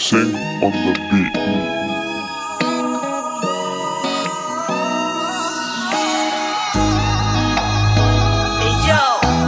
Sing on the beat. Hey yo,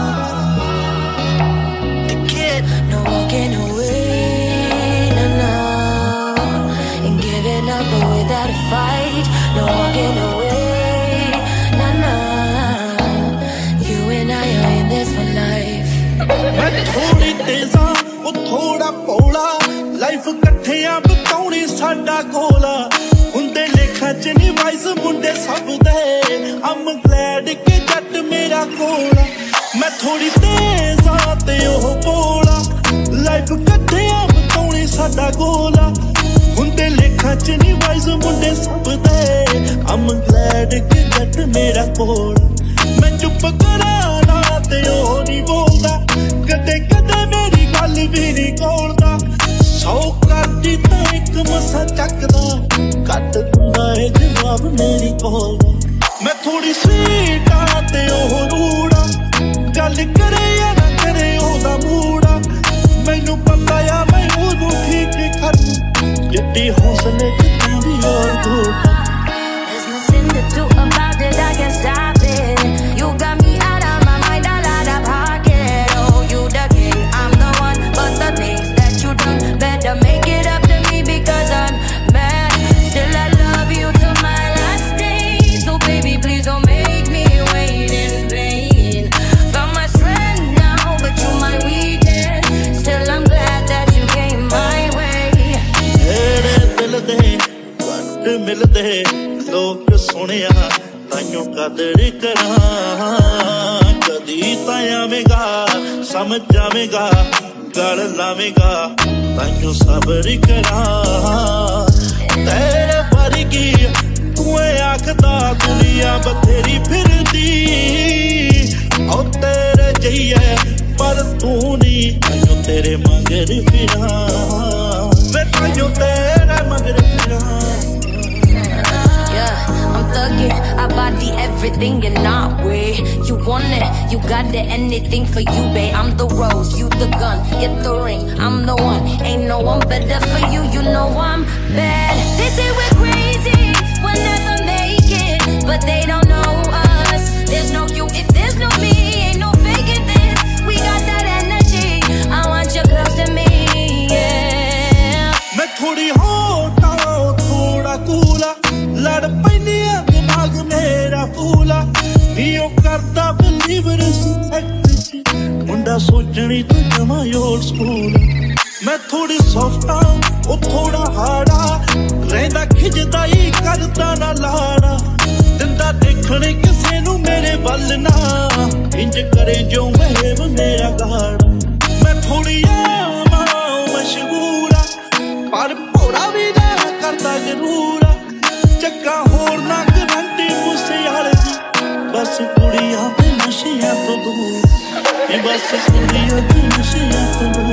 the kid. No walking away, no, and giving up but without a fight. No walking away, no, you and I are in this for life. मैं थोड़ी तेज़ा वो थोड़ा पौला life कट्ठियां बताउणी साडा गोला हुंदे लेखा च नी वाइस मुंडे सब दे I'm glad कि जट मेरा कोला मैं थोड़ी तेज़ा ते ओह बोला लाइफ कट्ठियां बताउणी साडा गोला हुंदे लेखा च नी वाइस मुंडे सब दे I'm glad कि जट मेरा कोला मैं चुप कराना ते ओह नी बोलदा कदे कदे मेरी गल भी नी कोलदा सौ करदी तां इक मसा चकदा कट दिंदा है जवाब मेरी कोलदा मैं थोड़ी स्वीट आ ते ओह रूड़ा गल करे या ना करे ओहदा मूड़ा मैनू पता आ मैं ओनू ठीक करूं जिद्दी हौसले च तेरी और घोटा There's nothing to do about it, I can't stop it. You got me out of my mind, all out of pocket. Oh, you the king, I'm the one. But the things that you done, better make it up to me because I'm mad. Still I love you till my last day. So baby, please don't make me wait in vain. Found my strength now, but you my weakness. Still I'm glad that you came my way. तेरे दिल दे what मिलदे लोग सुनिया ताइयों कदर करा कदी तायावेगा समझ जावेगा गल लावेगा ताइयों सबर करा तेरे वर्गी तू आखदा दुनिया बथेरी फिरदी ओ तेरे जइए पर तू नी ताइयों तेरे मगर फिरा मैं ताइयों तेरे मगर फिरा Yeah, I'm thugging, I body everything in our way. You want it, you got it, anything for you, babe. I'm the rose, you the gun, get the ring, I'm the one. Ain't no one better for you, you know I'm bad. They say we're crazy, we'll never make it, but they don't know us. There's no you if there's no me, ain't no faking this. We got that energy, I want you close to me, yeah. मैं थोड़ी होता थोड़ा कूला लड़ पैनिया दिमाग मेरा फूला Neo करदा believer सैक्ट मुंडा सोचनी तू जमा ओल्ड स्कूल मैं थोड़ी सॉफ्ट आ ओ थोड़ा हार्डा रहंदा खिजदा ही करदा ना लाड़ा दिंदा देखणे किसे नू मेरे वल ना इंज करे जो महब मेरा गाड़ा मैं थोड़ी आमा मशहूर पर भोरा भी ना करदा जरूर चक्का होर ना गरंटी मुझसे यार दी बस कुड़ियां ते नशियां तो दूर बस कुड़ियां ते नशियां तो दूर